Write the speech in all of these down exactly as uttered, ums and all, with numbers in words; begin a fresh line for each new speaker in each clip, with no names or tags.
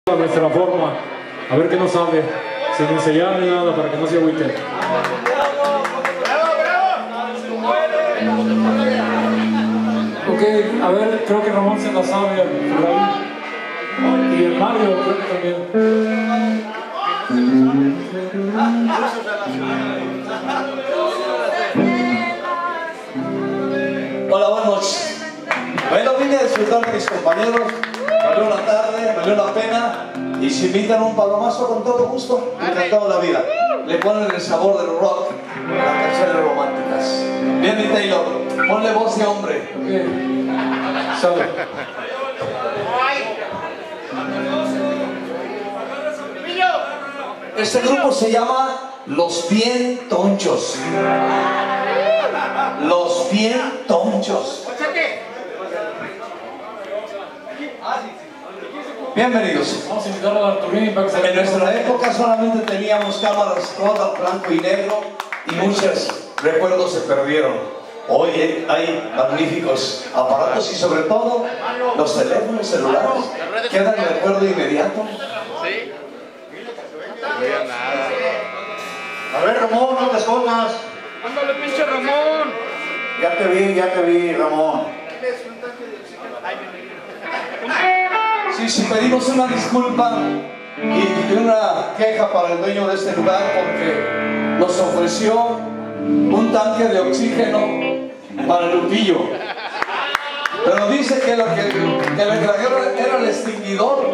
a nuestra forma, a ver qué nos sale, sin ensayar ni nada, para que no se agüiten. Ok, a ver, creo que Ramón se la sabe por ahí. Y el Mario creo que también.
Hola, buenas noches. Bueno, vine a disfrutar de mis compañeros. Valió la tarde, valió la pena. Y si invitan un palomazo, con todo gusto, encantado la vida. Le ponen el sabor del rock a las canciones románticas. Bien, mi Taylor, ponle voz de hombre.
Ok, salve.
Este grupo se llama Los Bien Tonchos. Los Bien Tonchos. Bienvenidos.
Vamos a invitar a Arturini para que se...
En nuestra época solamente teníamos cámaras todas blanco y negro y muchos recuerdos se perdieron. Hoy hay magníficos aparatos y sobre todo los teléfonos celulares quedan en recuerdo inmediato.
Sí.
A ver, Ramón, no te escondas.
Ándale, pinche Ramón.
Ya te vi, ya te vi, Ramón.
Sí, sí, pedimos una disculpa y una queja para el dueño de este lugar porque nos ofreció un tanque de oxígeno para el Lupillo. Pero dice que lo que, que le trajeron era el extinguidor.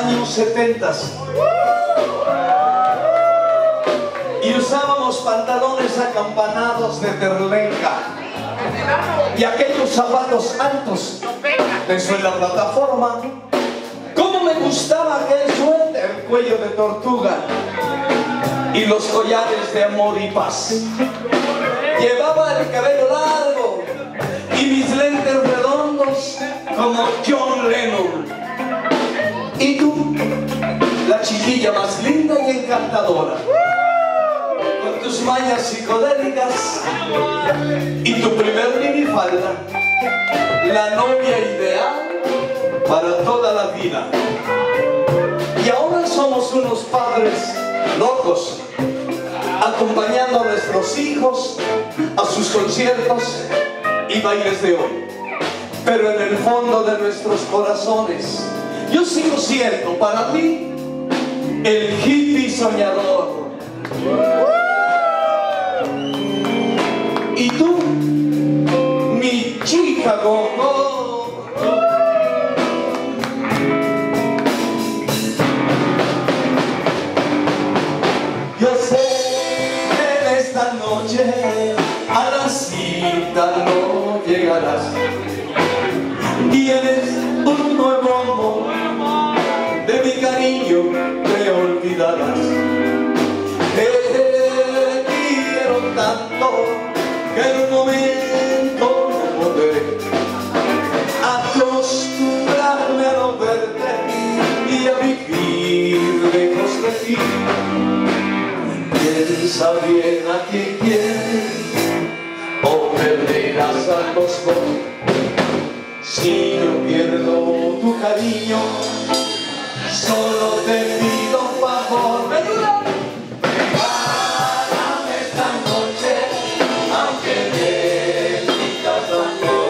años setenta. Y usábamos pantalones acampanados de terlenca y aquellos zapatos altos de suela plataforma. Cómo me gustaba aquel suéter, el cuello de tortuga y los collares de amor y paz. Llevaba el cabello largo y mis lentes redondos como John Lennon. Y tú, la chiquilla más linda y encantadora, con tus mañas psicodélicas y tu primer minifalda, la novia ideal para toda la vida. Y ahora somos unos padres locos, acompañando a nuestros hijos a sus conciertos y bailes de hoy. Pero en el fondo de nuestros corazones, yo sigo siendo para ti el hippie soñador. Y tú, mi chica gogo. Yo sé que en esta noche a la cita no llegarás. Tienes un nuevo amor, de mi cariño te olvidarás. Te quiero tanto que en un momento no podré acostumbrarme a no verte y a vivir lejos de ti. Piensa bien a quien quieres o perderás a los dos. Si yo pierdo tu cariño, solo te pido un favor. ¿Me ayudan? Regálame esta noche, aunque de mi casa no.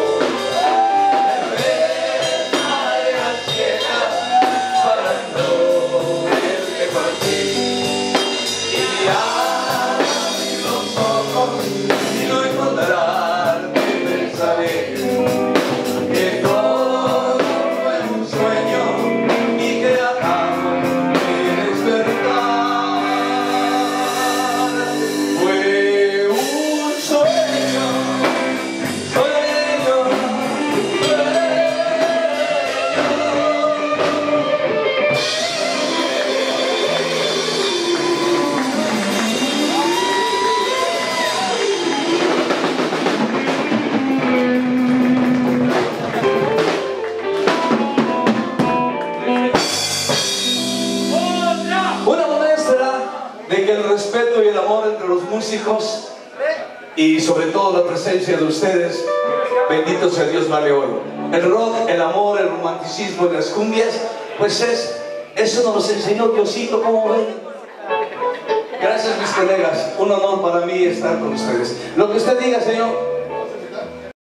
Me besaré a ciegas para no verte partir. Y abrir los ojos y no encontrarte, pensaré que todo fue un sueño y que acabo de despertar. Fue un sueño, sueño, sueño. Una muestra de que el respeto y el amor entre los músicos y sobre todo la presencia de ustedes, bendito sea Dios, vale oro. El rock, el amor, el romanticismo y las cumbias, pues es, eso nos lo enseñó Diosito, ¿cómo ven? Gracias mis colegas, un honor para mí estar con ustedes. Lo que usted diga, Señor.